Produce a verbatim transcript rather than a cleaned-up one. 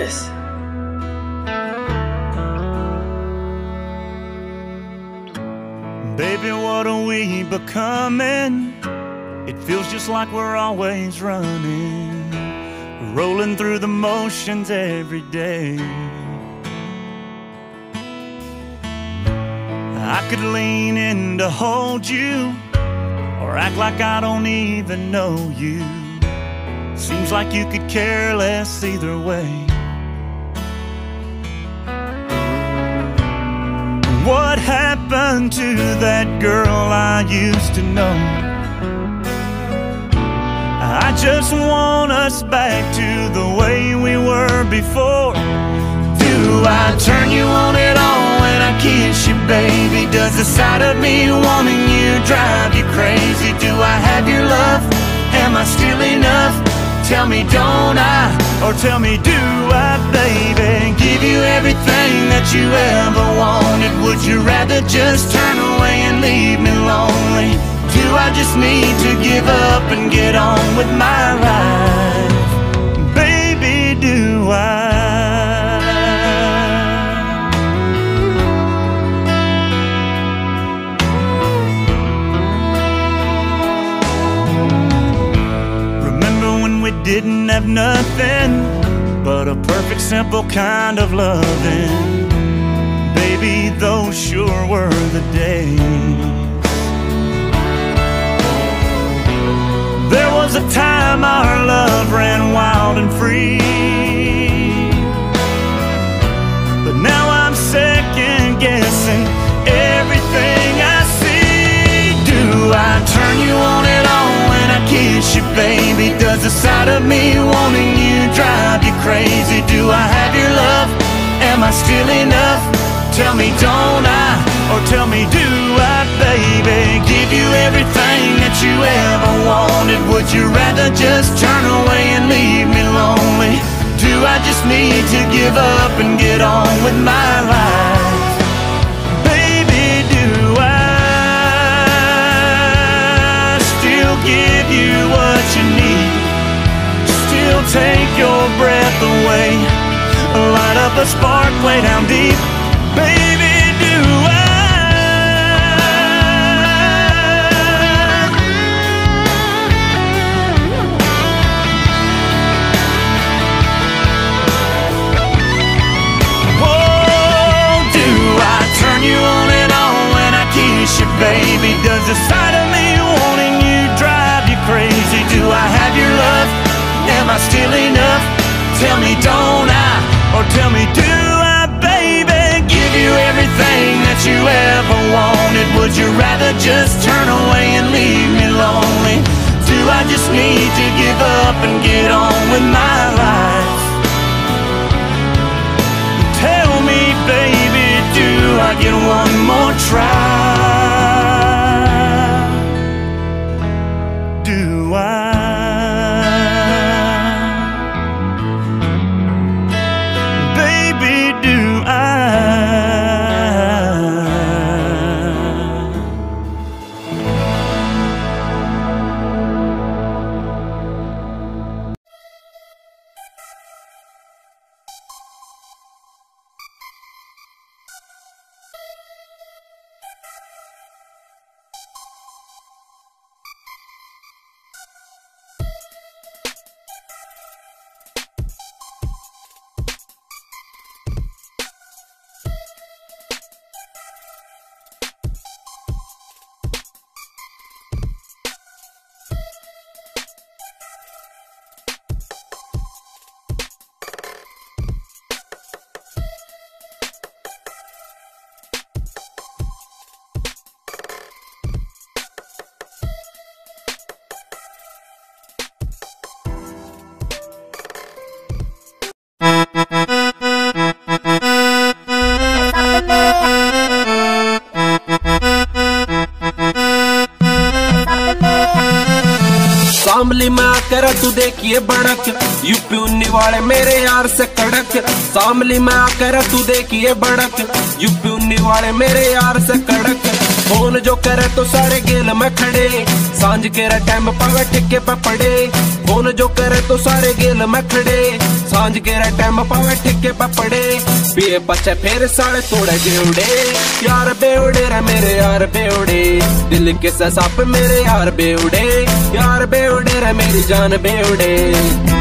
this. Baby, what are we becoming? It feels just like we're always running, rolling through the motions every day. I could lean in to hold you, or act like I don't even know you. Seems like you could care less either way. What happened to that girl I used to know? I just want us back to the way we were before. Do I turn you on at all when I kiss you, baby? Does the sight of me wanting you drive you crazy? Do I have your love? Am I still enough? Tell me, don't I? Or tell me, do I, baby? Give you everything that you ever wanted. Would you rather just turn away and leave me lonely? Do I just need to give up and get on with my life? Baby, do I? We didn't have nothing but a perfect, simple kind of loving. Baby, those sure were the days. There was a time our love ran wild and free, but now I'm second guessing everything I see. Do I turn you on at all when I kiss you, baby? Does the sight of me wanting you drive you crazy? Do I have your love? Am I still enough? Tell me, don't I? Or tell me, do I, baby? Give you everything that you ever wanted. Would you rather just turn away and leave me lonely? Do I just need to give up and get on with my life? Baby, do I still give you what you need? Still take your breath away, light up a spark way down deep. Baby, do I? Oh, do I turn you on and on when I kiss you, baby? Does the sight of me wanting you drive you crazy? Do I have your love? Am I still enough? Tell me, don't I? Or tell me, do I, baby? Give you everything that you ever wanted. Would you rather just turn away and leave me lonely? Do I just need to give up and get on with my life? Tell me, baby, do I get one more try? Do I? Shamli में आकर तू देखिए बड़क, UP उन्नी वाले मेरे यार से कड़क। शामली में आकर तू देखिए बड़क, यूपी उन्नी वाले मेरे यार से कड़क। फोन जो करे तो सारे गेल में खड़े, सांझ के टाइम पावे ठिके पे पड़े। फोन जो करे तो सारे गेल में खड़े, सांझ के टाइम पावे ठिके पे पड़े। पिए बच्चे फिर साले तोड़े बेवड़े, यार बेवड़े रे मेरे यार बेवड़े। दिल के ससाप मेरे यार बेवड़े, यार बेवड़े रे मेरी जान बेवड़े।